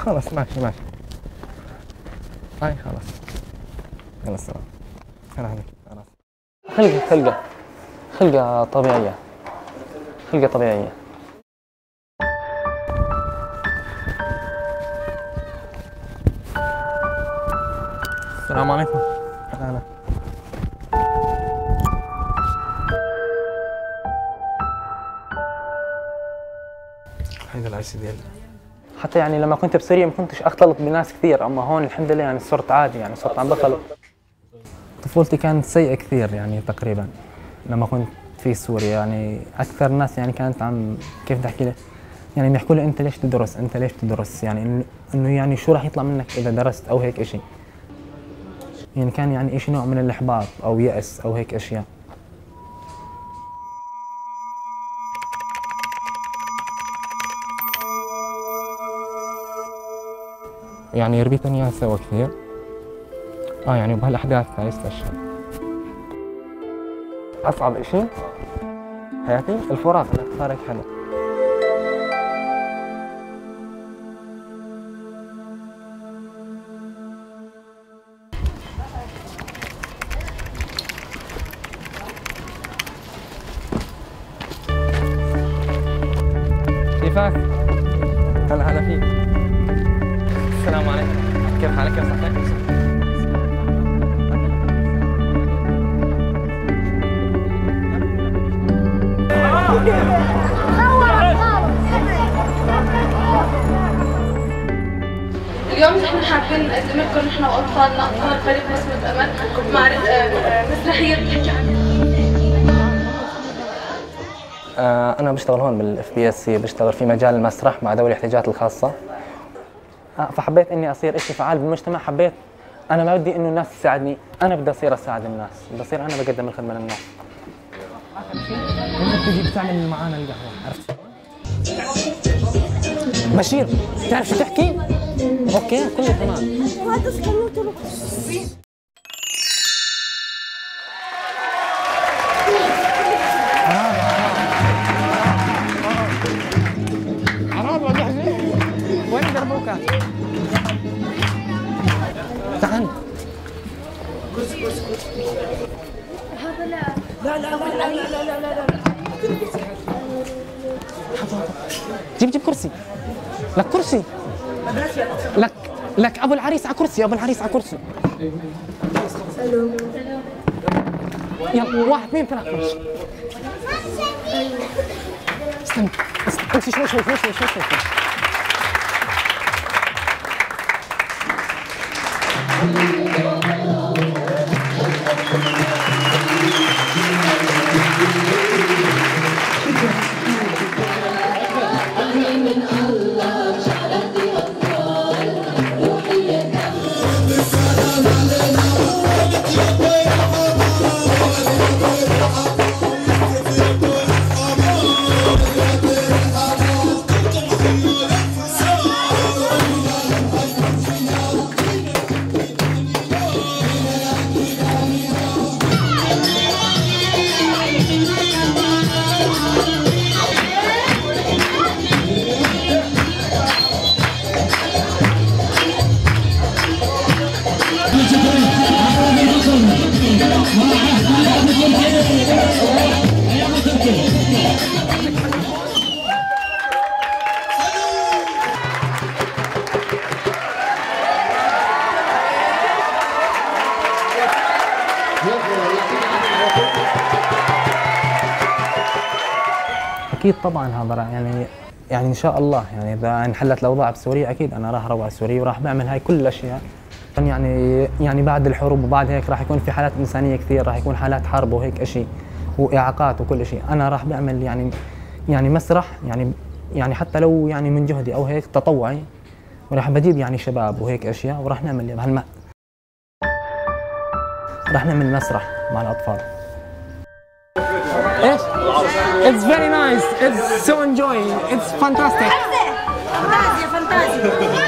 خلاص ماشي ماشي. هاي خلاص. يلا السلام. هلا هلا خلاص. خلقة طبيعية. خلقة طبيعية. السلام عليكم. هلا. هيدا الاي سي ديال. حتى يعني لما كنت بسوريا ما كنتش اختلط بناس كثير، اما هون الحمد لله يعني صرت عادي، يعني صرت عم بخلط. طفولتي كانت سيئة كثير يعني تقريبا لما كنت في سوريا، يعني اكثر ناس يعني كانت عم كيف بدي احكي لك، يعني بيحكوا لي انت ليش تدرس، انت ليش تدرس، يعني انه يعني شو راح يطلع منك اذا درست او هيك شيء. يعني كان يعني شيء نوع من الاحباط او يأس او هيك اشياء. يعني ربيتني اياها سوا كثير. يعني بهالاحداث هاي استشهد. اصعب اشي حياتي الفراق، انك تفارق حدا. كيفك؟ هلا فيك. السلام عليكم. كيف حالك يا صاحبي؟ اليوم نحن حابين نقدم لكم نحن واطفالنا، اطفال فريق بسمة امل، مع مسرحية بتحكي عن أنا بشتغل هون بالاف بي اس سي، بشتغل في مجال المسرح مع ذوي الاحتياجات الخاصة. فحبيت إني أصير إشي فعال بالمجتمع. حبيت أنا ما بدي إنه الناس تساعدني، أنا بدي أصير أساعد الناس، بدي أصير أنا بقدم الخدمة للناس. آخر شيء إنك تجي بتعمل معانا القهوة، عرفت؟ بشير بتعرف شو تحكي؟ أوكي كله تمام. وين دربوكا؟ تعال. جيب كرسي. لك كرسي. لك ابو العريس على كرسي، ابو العريس على كرسي. يلا 1 2 3 ماشي. استنى امشي شوي. اكيد طبعا هذا يعني ان شاء الله يعني اذا انحلت الاوضاع بسوريا اكيد انا راح اروح على سوريا وراح بعمل هاي كل الاشياء. يعني بعد الحروب وبعد هيك راح يكون في حالات انسانيه كثير، راح يكون حالات حرب وهيك شيء واعاقات وكل شيء. انا راح بعمل يعني مسرح يعني حتى لو يعني من جهدي او هيك تطوعي، وراح بجيب يعني شباب وهيك اشياء وراح نعمل راح نعمل مسرح مع الاطفال. ايش؟ It's very nice. It's so enjoying. It's fantastic. فانتازيا